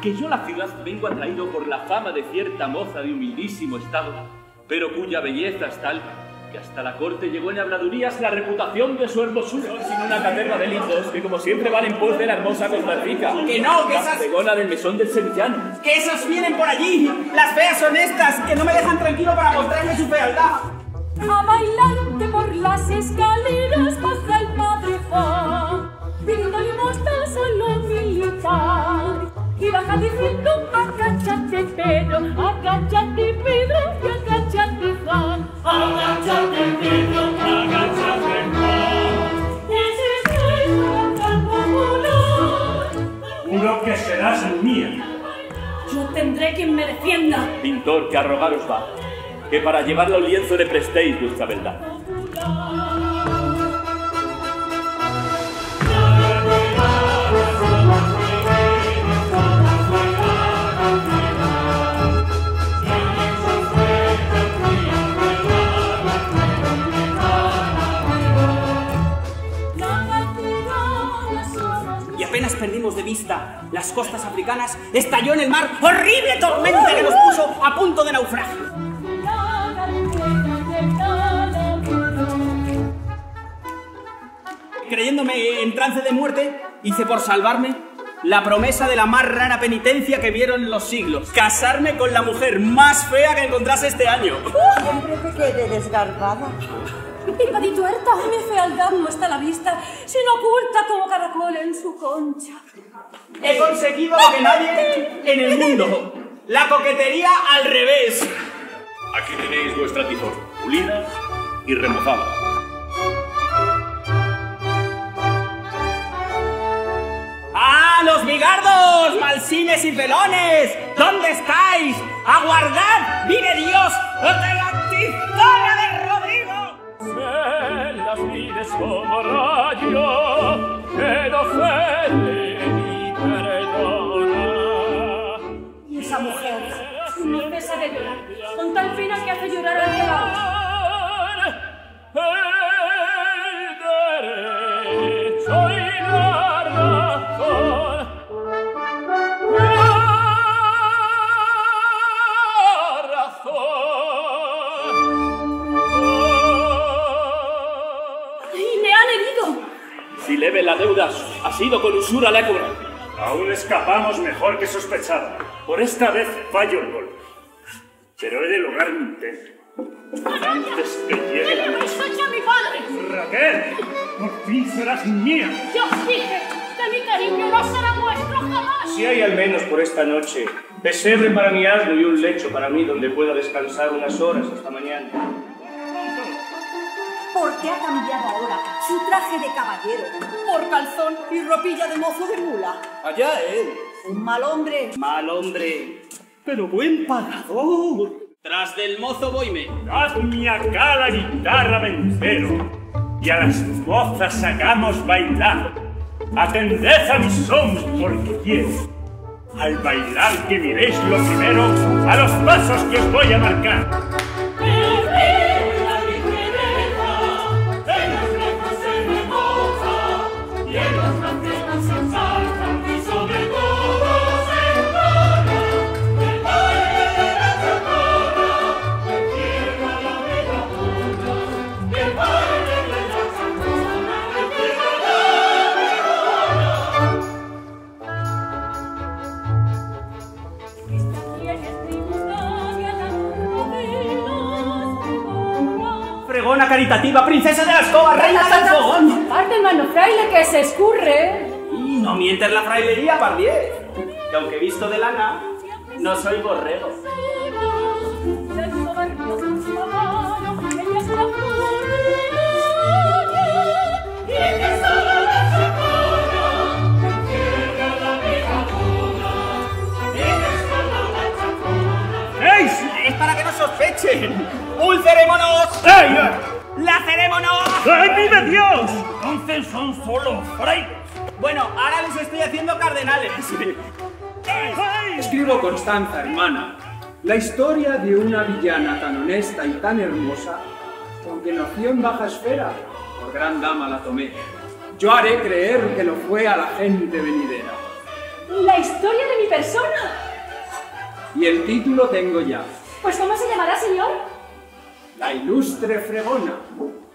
que yo a la ciudad vengo atraído por la fama de cierta moza de humildísimo estado, pero cuya belleza es tal que hasta la corte llegó en habladurías la reputación de su hermosura. Sin una caterva de lindos que como siempre van en pos de la hermosa Costa-Rica. Que no, que la esas... pregona del mesón del sevillano. Que esas vienen por allí. Las feas son estas, que no me dejan tranquilo para mostrarme su fealdad. A bailante por las escaleras baja el padre Juan, pidiendo limosna solo militar. Y baja diciendo, agáchate Pedro, agáchate Pedro y agáchate Juan. Agáchate Pedro, agáchate Juan. Ese es el gran popular. Juro que serás mía. Yo tendré quien me defienda. Pintor, que a rogaros va, que para llevarlo al lienzo le prestéis vuestra verdad. Y apenas perdimos de vista las costas africanas, estalló en el mar horrible tormenta que nos puso a punto de naufragio. Creyéndome en trance de muerte, hice por salvarme la promesa de la más rara penitencia que vieron los siglos: casarme con la mujer más fea que encontrase este año. Siempre te quedé desgarbada. Viva di tuerta, mi fealdad no está a la vista, sino oculta como caracol en su concha. He conseguido lo que nadie en el mundo: la coquetería al revés. Aquí tenéis vuestra tizón, pulida y remozada. ¡Ah, los bigardos, malsines y pelones! ¿Dónde estáis? ¡Aguardad! ¡Vive Dios! ¡De la tizona de Rodrigo! Se las mides como rayo, que no cede ni perdona. Y esa mujer no cesa de llorar, con tal pena que hace llorar al que la oye. El derecho y la razón. Si leve la deuda ha sido con usura la he cobrado. Aún escapamos mejor que sospechaba. Por esta vez fallo el golpe. Pero he de lograr mi intento. Antes que llegue la noche. ¡Escucha a mi padre! ¡Raquel! ¡Por fin serás mía! Yo os dije que mi cariño no será vuestro jamás. Si hay al menos por esta noche pesebre para mi asno y un lecho para mí donde pueda descansar unas horas hasta mañana. ¿Por qué ha cambiado ahora su traje de caballero por calzón y ropilla de mozo de mula? Allá él. Un mal hombre. Mal hombre, pero buen pagador. Tras del mozo voyme. Dadme acá la guitarra vencero y a las mozas hagamos bailar. Atended a mis sons porque quiero. Al bailar que miréis lo primero a los pasos que os voy a marcar. Fregona caritativa, princesa de las cobas, reina del fogón. Parte, hermano fraile, que se escurre. Y no mientes la frailería, pardiez. Que aunque visto de lana, no soy borrego. ¡Eis! Es para que no sospechen. ¡Ulcerémonos! ¡Ey! ¡Lacerémonos! ¡Ay, vive Dios! Entonces son solo frailes. Bueno, ahora les estoy haciendo cardenales. Escribo Constanza, hermana, la historia de una villana tan honesta y tan hermosa, que aunque nació en baja esfera, por gran dama la tomé. Yo haré creer que lo fue a la gente venidera. La historia de mi persona. Y el título tengo ya. Pues ¿cómo se llamará, señor? La ilustre fregona.